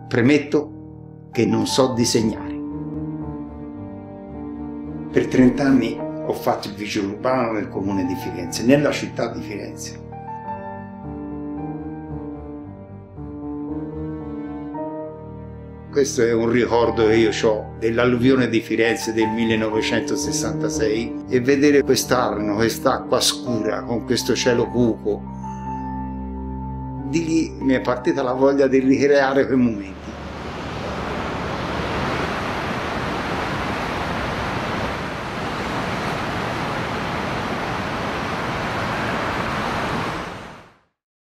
Premetto che non so disegnare. Per 30 anni ho fatto il vigile urbano nel comune di Firenze, nella città di Firenze. Questo è un ricordo che io ho dell'alluvione di Firenze del 1966 e vedere quest'Arno, quest'acqua scura con questo cielo cupo, di lì mi è partita la voglia di ricreare quel momento.